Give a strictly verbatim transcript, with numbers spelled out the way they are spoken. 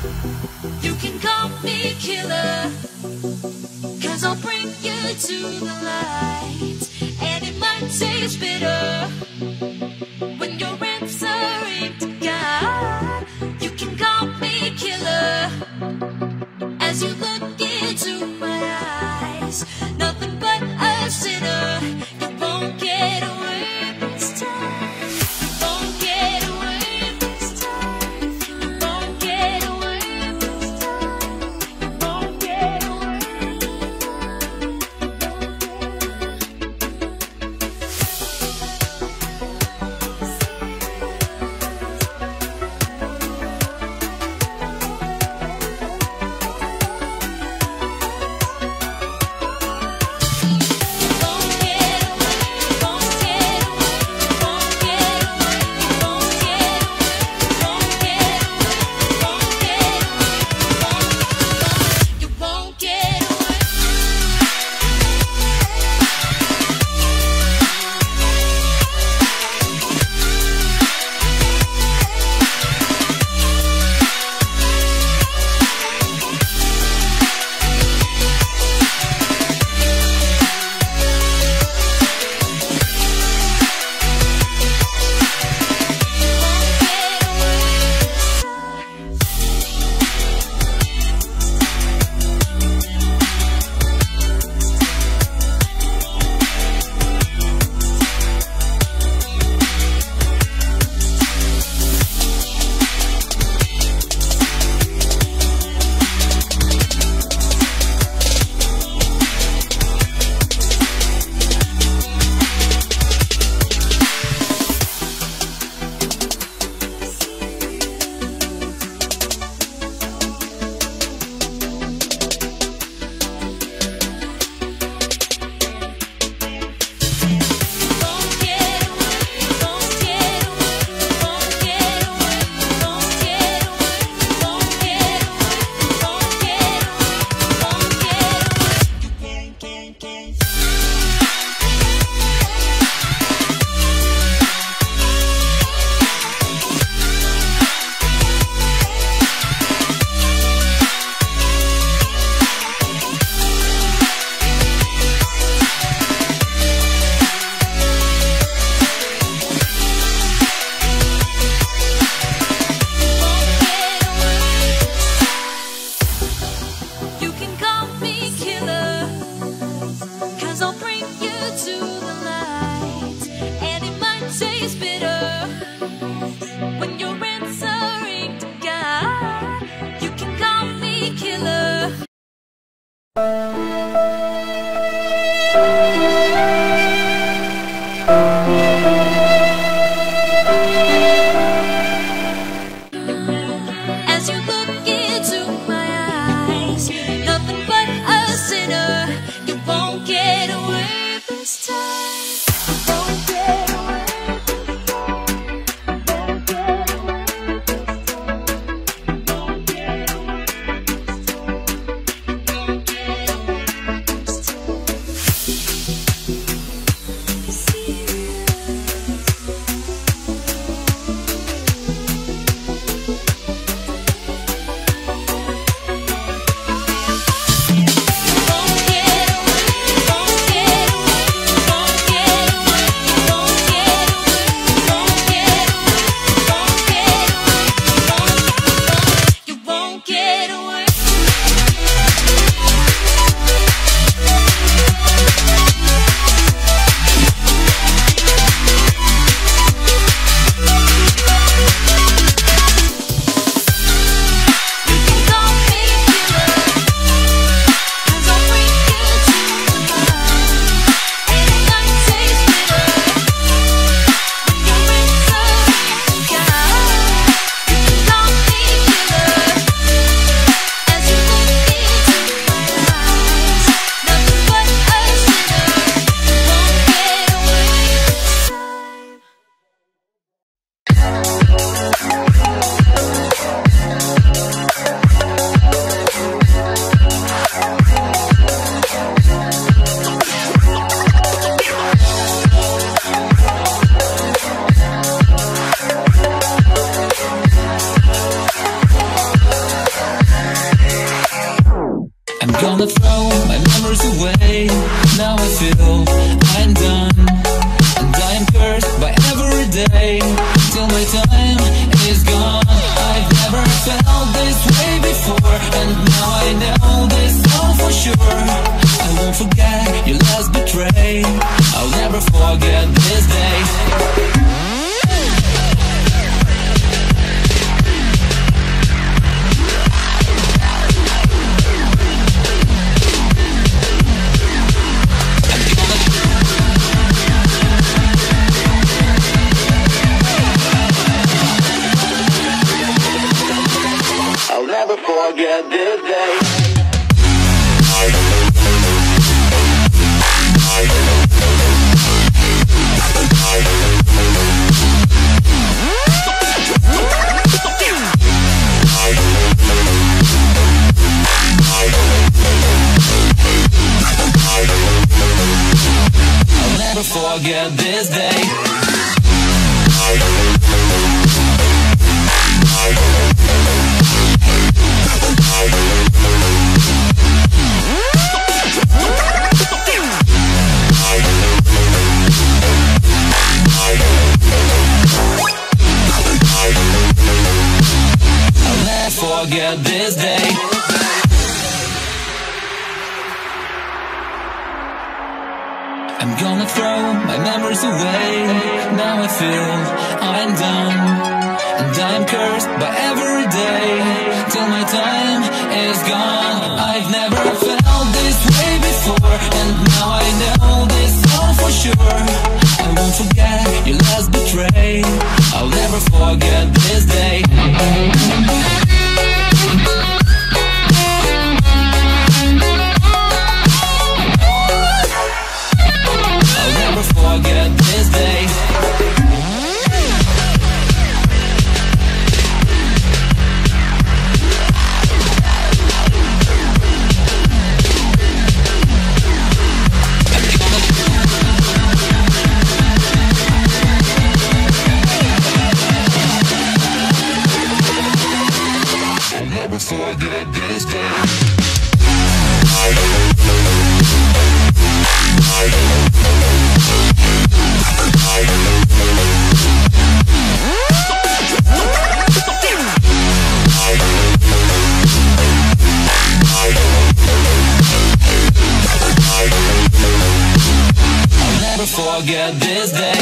You can call me killer, cause I'll bring you to the light. And it might taste bitter when you're answering to God. You can call me killer as you look into my eyes. Nothing but a sinner. You won't get away this time. You won't get away this time. You won't get away this time. You won't get away. gonna throw my memories away. Now I feel I'm done, and I am cursed by every day till my time is gone. I've never felt this way before, and now I know this all for sure. I won't forget your last betray. I'll never forget this day. I'll never forget this day. I'll never forget this day. I'll never forget this day. I'm gonna throw my memories away. Now I feel I'm done, and I'm cursed by every day till my time is gone. I've never felt this way before, and now I know this all for sure. I won't forget your last betray. I'll never forget this day. I'll never forget this day. I'll never forget this day. I'll never forget this day.